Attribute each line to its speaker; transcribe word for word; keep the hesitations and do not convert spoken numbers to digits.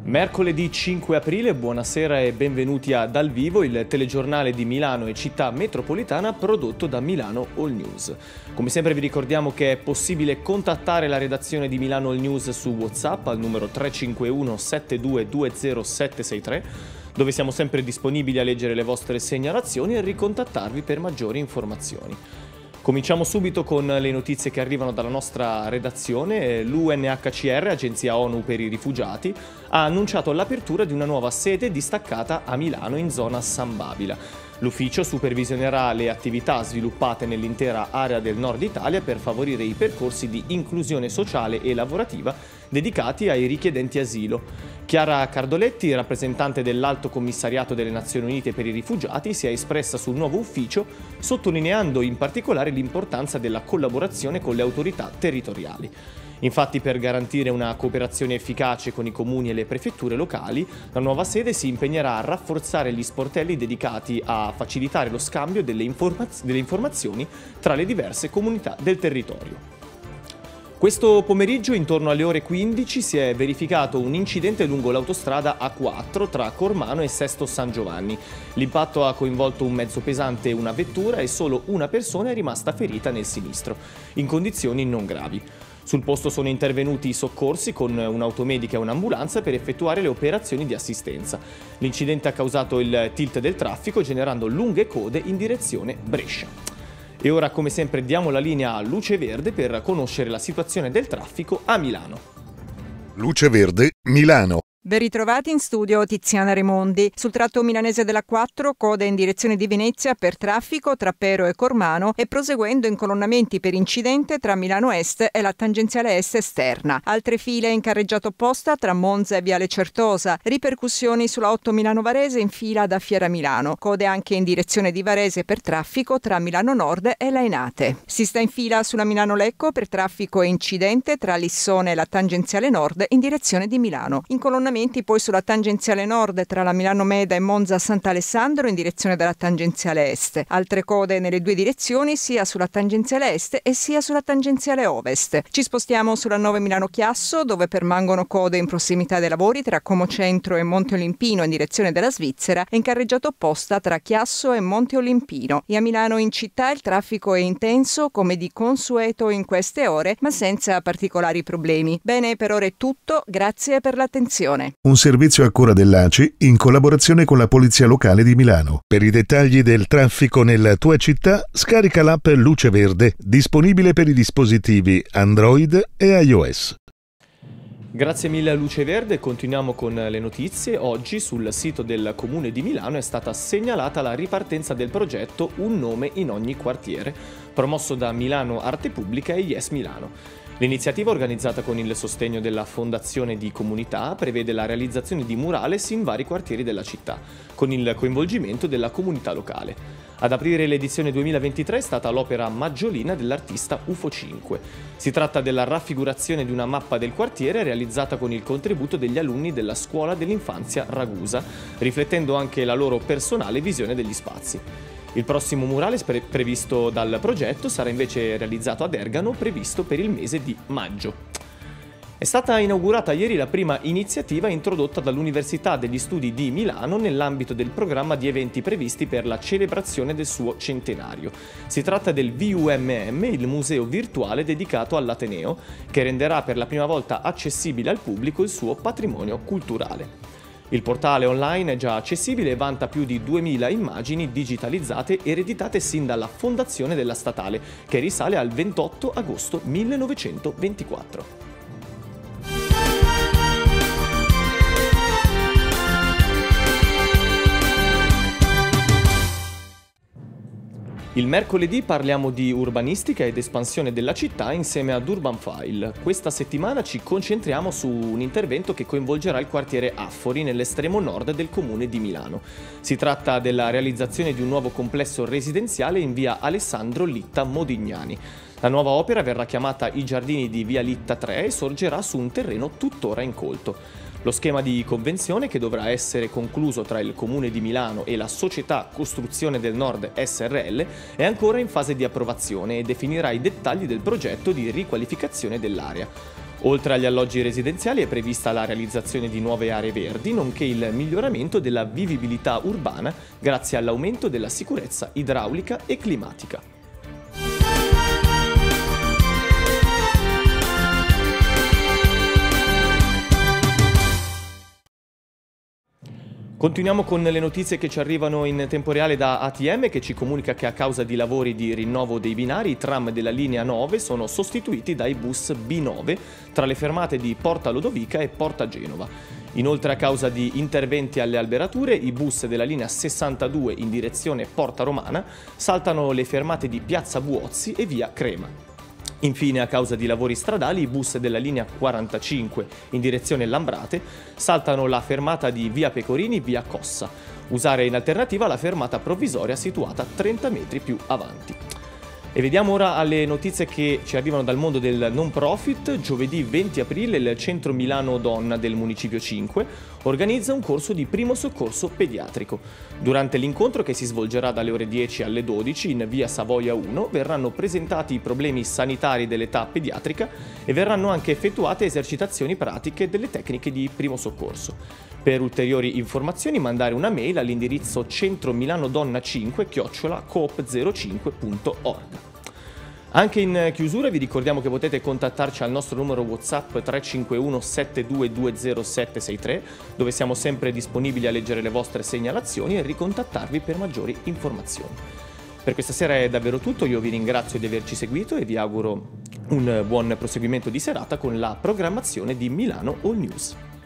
Speaker 1: Mercoledì cinque aprile, buonasera e benvenuti a Dal Vivo, il telegiornale di Milano e città metropolitana prodotto da Milano All News. Come sempre vi ricordiamo che è possibile contattare la redazione di Milano All News su WhatsApp al numero tre cinque uno sette due due zero sette sei tre, dove siamo sempre disponibili a leggere le vostre segnalazioni e ricontattarvi per maggiori informazioni. Cominciamo subito con le notizie che arrivano dalla nostra redazione. L'U N H C R, Agenzia ONU per i rifugiati, ha annunciato l'apertura di una nuova sede distaccata a Milano in zona San Babila. L'ufficio supervisionerà le attività sviluppate nell'intera area del nord Italia per favorire i percorsi di inclusione sociale e lavorativa dedicati ai richiedenti asilo. Chiara Cardoletti, rappresentante dell'Alto Commissariato delle Nazioni Unite per i rifugiati, si è espressa sul nuovo ufficio, sottolineando in particolare l'importanza della collaborazione con le autorità territoriali. Infatti, per garantire una cooperazione efficace con i comuni e le prefetture locali, la nuova sede si impegnerà a rafforzare gli sportelli dedicati a facilitare lo scambio delle, informaz- delle informazioni tra le diverse comunità del territorio. Questo pomeriggio, intorno alle ore quindici, si è verificato un incidente lungo l'autostrada A quattro tra Cormano e Sesto San Giovanni. L'impatto ha coinvolto un mezzo pesante e una vettura e solo una persona è rimasta ferita nel sinistro, in condizioni non gravi. Sul posto sono intervenuti i soccorsi con un'automedica e un'ambulanza per effettuare le operazioni di assistenza. L'incidente ha causato il tilt del traffico, generando lunghe code in direzione Brescia. E ora, come sempre, diamo la linea a Luce Verde per conoscere la situazione del traffico a Milano.
Speaker 2: Luce Verde, Milano.
Speaker 3: Ben ritrovati in studio Tiziana Remondi. Sul tratto milanese della quattro, coda in direzione di Venezia per traffico tra Pero e Cormano e proseguendo incolonnamenti per incidente tra Milano Est e la tangenziale est esterna. Altre file in carreggiata opposta tra Monza e Viale Certosa. Ripercussioni sulla otto Milano Varese in fila da Fiera Milano. Code anche in direzione di Varese per traffico tra Milano Nord e Lainate. Si sta in fila sulla Milano Lecco per traffico e incidente tra Lissone e la tangenziale nord in direzione di Milano. Incolonnamenti poi sulla tangenziale nord tra la Milano Meda e Monza Sant'Alessandro in direzione della tangenziale est. Altre code nelle due direzioni sia sulla tangenziale est e sia sulla tangenziale ovest. Ci spostiamo sulla nove Milano Chiasso, dove permangono code in prossimità dei lavori tra Como Centro e Monte Olimpino in direzione della Svizzera e in carreggiata opposta tra Chiasso e Monte Olimpino. E a Milano in città il traffico è intenso come di consueto in queste ore, ma senza particolari problemi. Bene, per ora è tutto, grazie per l'attenzione.
Speaker 2: Un servizio a cura dell'A C I in collaborazione con la Polizia Locale di Milano. Per i dettagli del traffico nella tua città, scarica l'app Luce Verde, disponibile per i dispositivi Android e iOS.
Speaker 1: Grazie mille a Luce Verde, continuiamo con le notizie. Oggi sul sito del Comune di Milano è stata segnalata la ripartenza del progetto Un nome in ogni quartiere, promosso da Milano Arte Pubblica e Yes Milano. L'iniziativa, organizzata con il sostegno della Fondazione di Comunità, prevede la realizzazione di murales in vari quartieri della città, con il coinvolgimento della comunità locale. Ad aprire l'edizione duemilaventitré è stata l'opera Maggiolina dell'artista U F O cinque. Si tratta della raffigurazione di una mappa del quartiere realizzata con il contributo degli alunni della Scuola dell'Infanzia Ragusa, riflettendo anche la loro personale visione degli spazi. Il prossimo murale pre- previsto dal progetto sarà invece realizzato ad Ergano, previsto per il mese di maggio. È stata inaugurata ieri la prima iniziativa introdotta dall'Università degli Studi di Milano nell'ambito del programma di eventi previsti per la celebrazione del suo centenario. Si tratta del V U M M, il museo virtuale dedicato all'Ateneo, che renderà per la prima volta accessibile al pubblico il suo patrimonio culturale. Il portale online è già accessibile e vanta più di duemila immagini digitalizzate ereditate sin dalla fondazione della statale, che risale al ventotto agosto millenovecentoventiquattro. Il mercoledì parliamo di urbanistica ed espansione della città insieme ad Urban File. Questa settimana ci concentriamo su un intervento che coinvolgerà il quartiere Affori nell'estremo nord del comune di Milano. Si tratta della realizzazione di un nuovo complesso residenziale in via Alessandro Litta Modignani. La nuova opera verrà chiamata I Giardini di via Litta tre e sorgerà su un terreno tuttora incolto. Lo schema di convenzione, che dovrà essere concluso tra il Comune di Milano e la Società Costruzione del Nord S R L, è ancora in fase di approvazione e definirà i dettagli del progetto di riqualificazione dell'area. Oltre agli alloggi residenziali è prevista la realizzazione di nuove aree verdi, nonché il miglioramento della vivibilità urbana grazie all'aumento della sicurezza idraulica e climatica. Continuiamo con le notizie che ci arrivano in tempo reale da A T M, che ci comunica che a causa di lavori di rinnovo dei binari i tram della linea nove sono sostituiti dai bus B nove tra le fermate di Porta Lodovica e Porta Genova. Inoltre, a causa di interventi alle alberature, i bus della linea sessantadue in direzione Porta Romana saltano le fermate di Piazza Buozzi e via Crema. Infine, a causa di lavori stradali, i bus della linea quarantacinque in direzione Lambrate saltano la fermata di via Pecorini, via Cossa. Usare in alternativa la fermata provvisoria situata trenta metri più avanti. E vediamo ora alle notizie che ci arrivano dal mondo del non profit. Giovedì venti aprile il Centro Milano Donna del Municipio cinque organizza un corso di primo soccorso pediatrico. Durante l'incontro, che si svolgerà dalle ore dieci alle dodici in via Savoia uno, verranno presentati i problemi sanitari dell'età pediatrica e verranno anche effettuate esercitazioni pratiche delle tecniche di primo soccorso. Per ulteriori informazioni mandare una mail all'indirizzo centromilanodonna cinque chiocciola coop zero cinque punto org. Anche in chiusura vi ricordiamo che potete contattarci al nostro numero WhatsApp tre cinque uno sette due due zero sette sei tre, dove siamo sempre disponibili a leggere le vostre segnalazioni e ricontattarvi per maggiori informazioni. Per questa sera è davvero tutto, io vi ringrazio di averci seguito e vi auguro un buon proseguimento di serata con la programmazione di Milano All News.